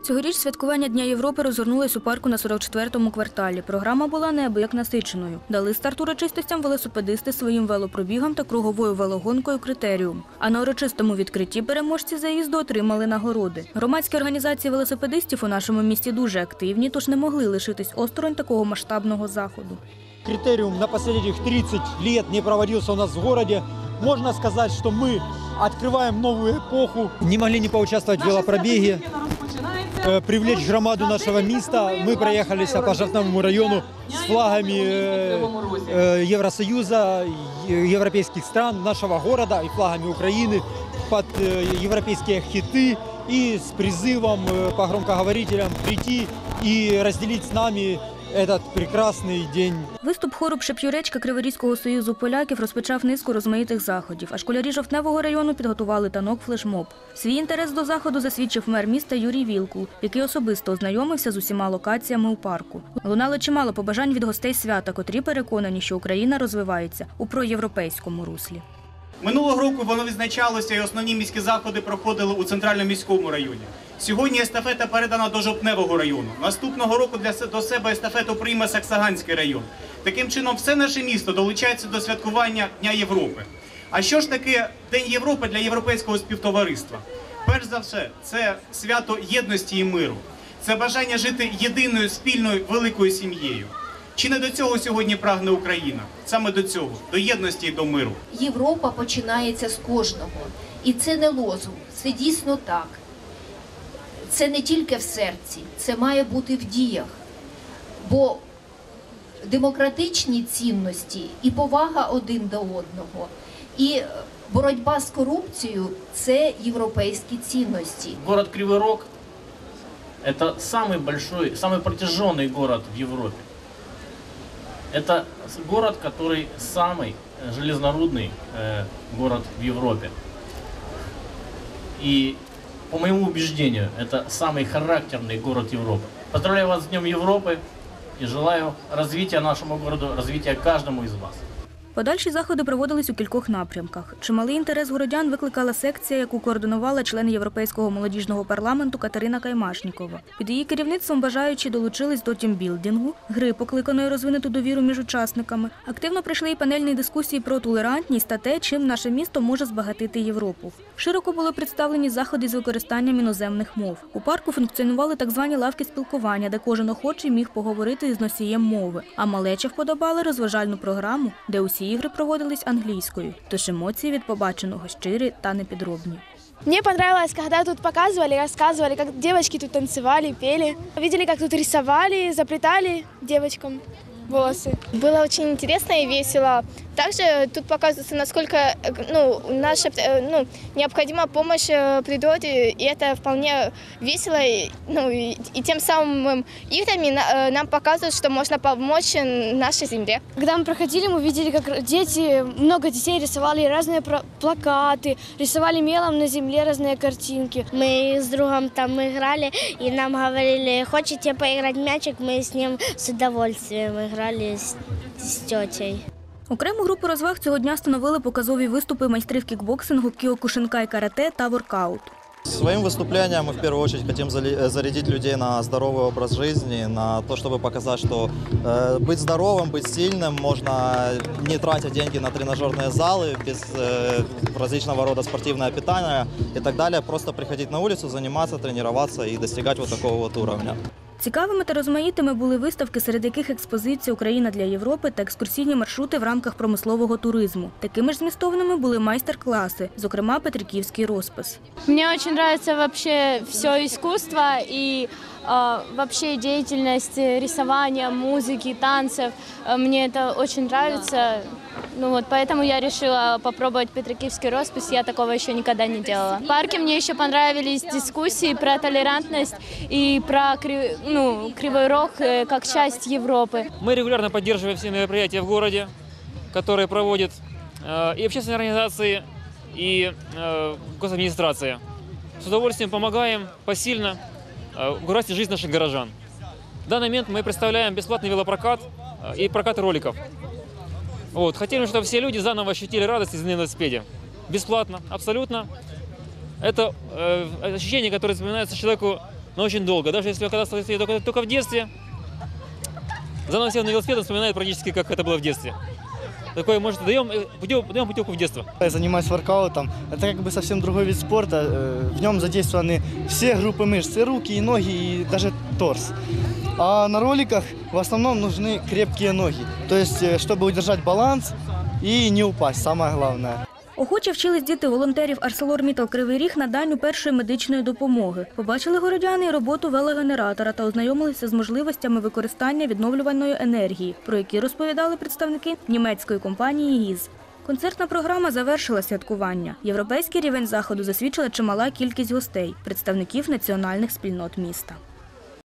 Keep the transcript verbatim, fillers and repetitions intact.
Цьогоріч святкування Дня Європи розгорнулось у парку на сорок четвертому кварталі. Програма була неабияк насиченою. Дали старт урочистостям велосипедисти своїм велопробігом та круговою велогонкою «Критеріум». А на урочистому відкритті переможці заїзду отримали нагороди. Громадські організації велосипедистів у нашому місті дуже активні, тож не могли лишитись осторонь такого масштабного заходу. «Критериум» на последних тридцать лет не проводился у нас в городе. Можно сказать, что мы открываем новую эпоху. Не могли не поучаствовать в велопробеге, привлечь громаду нашего места. Мы проехались по Жовтневому району с флагами Евросоюза, европейских стран, нашего города и флагами Украины под европейские хиты и с призывом по громкоговорителям прийти и разделить с нами этот прекрасний день. Виступ хору «Пшеп'юречка» Криворізького союзу поляків розпочав низку розмаїтих заходів, а школярі Жовтневого району підготували танок флешмоб. Свій інтерес до заходу засвідчив мер міста Юрій Вілкул, який особисто ознайомився з усіма локаціями у парку. Лунало чимало побажань від гостей свята, котрі переконані, що Україна розвивається у проєвропейському руслі. Минулого року воно відзначалося і основні міські заходи проходили у Центральному міському районі. Сьогодні естафета передана до Жовтневого району. Наступного року для, до себе естафету прийме Саксаганський район. Таким чином, все наше місто долучається до святкування Дня Європи. А що ж таке День Європи для європейського співтовариства? Перш за все, це свято єдності і миру. Це бажання жити єдиною, спільною, великою сім'єю. Чи не до цього сьогодні прагне Україна? Саме до цього, до єдності і до миру. Європа починається з кожного. І це не лозунг, це дійсно так. Це не тільки в серці, це має бути в діях. Бо демократичні цінності і повага один до одного, і боротьба з корупцією – це європейські цінності. Город Кривой Рог – это самый большой, самый протяженный город в Европе. Это город, который самый железнорудный э, город в Европе. И, по моему убеждению, это самый характерный город Европы. Поздравляю вас с Днем Европы и желаю развития нашему городу, развития каждому из вас. Подальші заходи проводились у кількох напрямках. Чималий інтерес городян викликала секція, яку координувала член Європейського молодіжного парламенту Катерина Каймашнікова. Під її керівництвом бажаючі долучились до тімбілдингу, гри, покликаної розвинути довіру між учасниками. Активно прийшли і панельні дискусії про толерантність та те, чим наше місто може збагатити Європу. Широко були представлені заходи з використанням іноземних мов. У парку функціонували так звані лавки спілкування, де кожен охочий міг поговорити із носієм мови. А малечі вподобали розважальну програму, де усі ігри проводились англійською, тож емоції від побаченого щирі та непідробні. Мне понравилось, когда тут показывали, рассказывали, как девочки тут танцевали, пели. Видели, как тут рисовали, заплетали девочкам волосы. Было очень интересно и весело. Также тут показывается, насколько ну, наша ну, необходима помощь природе, и это вполне весело. Ну, и, и тем самым играми нам показывают, что можно помочь нашей земле. Когда мы проходили, мы видели, как дети, много детей рисовали разные плакаты, рисовали мелом на земле разные картинки. Мы с другом там играли, и нам говорили, хотите поиграть в мячик, мы с ним с удовольствием играли с, с тетей. Окрему групу розваг цього дня становили показові виступи майстрів кікбоксингу, кіокушинкай, карате та воркаут. Своим выступлением мы в первую очередь хотим зарядить людей на здоровый образ жизни, на то, чтобы показать, что э, быть здоровым, быть сильным можно, не тратя деньги на тренажерные залы, без э, различного рода спортивное питание и так далее, просто приходить на улицу, заниматься, тренироваться и достигать вот такого вот уровня. Цікавими та розмаїтими були виставки, серед яких експозиція «Україна для Європи» та екскурсійні маршрути в рамках промислового туризму. Такими ж змістовними були майстер-класи, зокрема петриківський розпис. Мені дуже подобається вообще все искусство и э, вообще деятельность рисования, музыки, танцев. Мне это очень нравится. Ну вот, поэтому я решила попробовать петриківський роспись, я такого еще никогда не делала. В парке мне еще понравились дискуссии про толерантность и про ну, Кривой Рог как часть Европы. Мы регулярно поддерживаем все мероприятия в городе, которые проводят э, и общественные организации, и э, госадминистрация. С удовольствием помогаем посильно э, угрозить жизнь наших горожан. В данный момент мы представляем бесплатный велопрокат э, и прокат роликов. Вот. Хотели, чтобы все люди заново ощутили радость из на велосипеде. Бесплатно, абсолютно. Это э, ощущение, которое запоминается человеку но очень долго. Даже если кататься только, только в детстве, заново сев на велосипед, он вспоминает практически, как это было в детстве. Такое, может, даем, путевку, даем путевку в детство. Я занимаюсь воркаутом. Это как бы совсем другой вид спорта. В нем задействованы все группы мышц, и руки, и ноги, и даже торс. А на роликах в основном нужны крепкие ноги. То есть, чтобы удержать баланс и не упасть, самое главное. Охоче вчились діти волонтерів ArcelorMittal Кривий Ріг наданню першої медичної допомоги. Побачили городяни й роботу велогенератора та ознайомилися з можливостями використання відновлювальної енергії, про які розповідали представники німецької компанії ГІЗ. Концертна програма завершила святкування. Європейський рівень заходу засвідчила чимала кількість гостей – представників національних спільнот міста.